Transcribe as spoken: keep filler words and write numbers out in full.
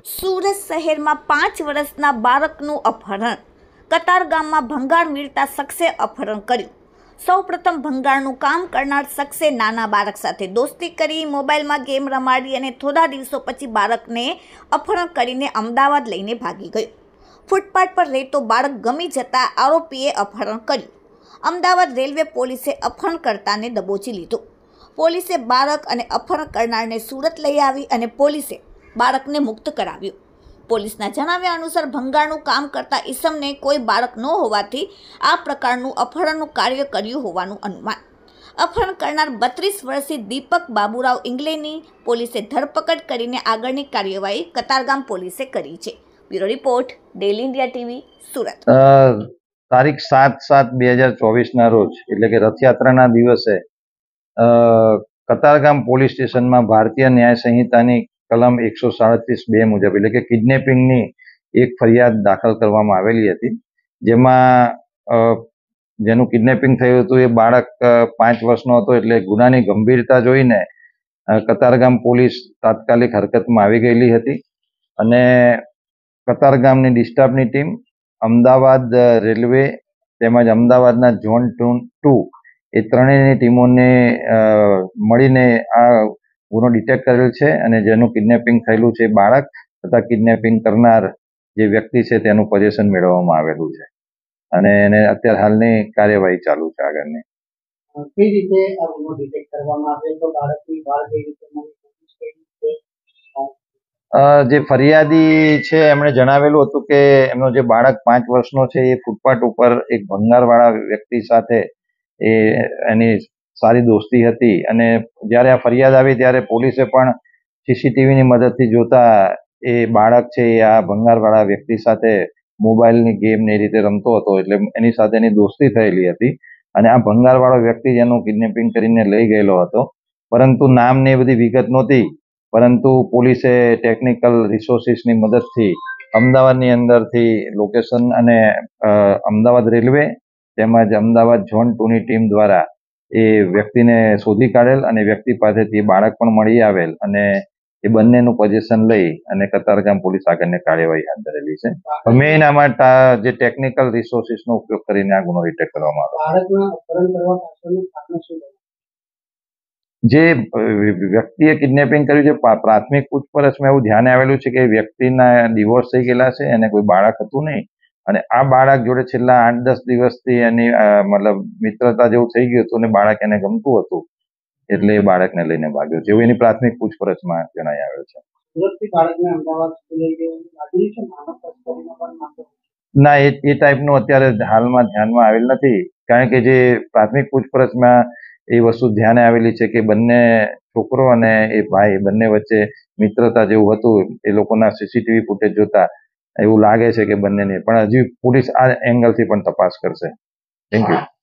સુરત શહેરમાં પાંચ વર્ષના બાળકનું અપહરણ. કતારગામમાં ભંગાર મીળતા શખ્સે અપહરણ કર્યું. સૌપ્રથમ ભંગારનું કામ કરનાર શખ્સે નાના બાળક સાથે દોસ્તી કરી મોબાઈલમાં ગેમ રમાડી અને થોડા દિવસો પછી બાળકને અપહરણ કરીને અમદાવાદ લઈને ભાગી ગયો. ફૂટપાથ પર રહેતો બાળક ગમી જતા આરોપીએ અપહરણ કર્યું. અમદાવાદ રેલવે પોલીસે અપહરણકર્તાને દબોચી લીધો. પોલીસે બાળક અને અપહરણ કરનારને સુરત લઈ આવી અને પોલીસે બાળકને મુક્ત કરાવ્યું. પોલીસના જણાવ્યા અનુસાર ભંગારનું કામ કરતા ઈસમને કોઈ બાળક ન હોવાથી આ પ્રકારનું અપહરણનું કાર્ય કર્યું હોવાનું અનુમાન. અપહરણ કરનાર બત્રીસ વર્ષીય દીપક બાબુરાવ ઇંગ્લેની પોલીસે ધરપકડ કરીને આગળની કાર્યવાહી કતારગામ પોલીસે કરી છે. Bureau report, daily India TV, Surat. તારીખ સાત સાત બે હજાર ચોવીસના રોજ એટલે કે રથયાત્રાના દિવસે કતારગામ પોલીસ સ્ટેશનમાં ભારતીય ન્યાય સંહિતાની કલમ એકસો સાડત્રીસ બે મુજબ એટલે કે કિડનેપિંગની એક ફરિયાદ દાખલ કરવામાં આવેલી હતી, જેમાં જેનું કિડનેપિંગ થયું હતું એ બાળક પાંચ વર્ષનો હતો. એટલે ગુનાની ગંભીરતા જોઈને કતારગામ પોલીસ તાત્કાલિક હરકતમાં આવી ગયેલી હતી અને કતારગામની ડિસ્ટાફની ટીમ, અમદાવાદ રેલવે તેમજ અમદાવાદના ઝોન ટુ એ ત્રણેયની ટીમોને મળીને આ ગુનો ડિટેક્ટ કરેલ છે અને જેનું કિડનેપિંગ થયેલું છે બાળક તથા કિડનેપિંગ કરનાર જે વ્યક્તિ છે તેનું પોઝિશન મેળવવામાં આવેલું છે અને એને અત્યારે હાલની કાર્યવાહી ચાલુ છે. આગળની કઈ રીતે આ ગુનો ડિટેક્ટ કરવામાં આવ્યો તો બાળકની બાળ કઈ રીતે જે ફરિયાદી છે એમણે જણાવેલું હતું કે એમનો જે બાળક પાંચ વર્ષનો છે એ ફૂટપાથ ઉપર એક ભંગારવાળા વ્યક્તિ સાથે એ એની સારી દોસ્તી હતી અને જ્યારે આ ફરિયાદ આવી ત્યારે પોલીસે પણ સીસીટીવીની મદદથી જોતા એ બાળક છે એ આ ભંગારવાળા વ્યક્તિ સાથે મોબાઈલની ગેમ ને એ રીતે રમતો હતો, એટલે એની સાથે એની દોસ્તી થયેલી હતી અને આ ભંગારવાળો વ્યક્તિ જેનું કિડનેપિંગ કરીને લઈ ગયેલો હતો, પરંતુ નામ ને એ બધી વિગત નહોતી. પરંતુ પોલીસે ટેકનિકલ રિસોર્સિસની મદદથી અમદાવાદની અંદરથી લોકેશન અને અમદાવાદ રેલવે તેમજ અમદાવાદ ઝોન ટુની ટીમ દ્વારા એ વ્યક્તિને શોધી કાઢેલ અને વ્યક્તિ પાસેથી બાળક પણ મળી આવેલ અને એ બંનેનું પોઝિશન લઈ અને કતારગામ પોલીસ આગળની કાર્યવાહી હાથ ધરેલી છે. મેઇન આમાં જે ટેકનિકલ રિસોર્સિસનો ઉપયોગ કરીને આ ગુનો ડિટેક્ટ કરવામાં આવ્યો. જે વ્યક્તિએ કિડનેપિંગ કર્યું છે પ્રાથમિક પૂછપરછમાં એવું ધ્યાને આવેલું છે કે વ્યક્તિના ડિવોર્સ થઈ ગયેલા છે અને કોઈ બાળક હતું નહીં અને આ બાળક જોડે છેલ્લા આઠ દસ દિવસથી એની મતલબ મિત્રતા જેવું થઈ ગયું હતું અને બાળક એને ગમતું હતું એટલે એ બાળકને લઈને ભાગ્યો છે એવું એની પ્રાથમિક પૂછપરછમાં જણાઈ આવેલ છે. ના, એ એ ટાઈપનું અત્યારે હાલમાં ધ્યાનમાં આવેલ નથી, કારણ કે જે પ્રાથમિક પૂછપરછમાં એ વસ્તુ ધ્યાને આવેલી છે કે બંને છોકરો અને એ ભાઈ બંને વચ્ચે મિત્રતા જેવું હતું. એ લોકોના સીસીટીવી ફૂટેજ જોતા એવું લાગે છે કે બંનેને, પણ હજી પોલીસ આ એંગલથી પણ તપાસ કરશે. Thank you.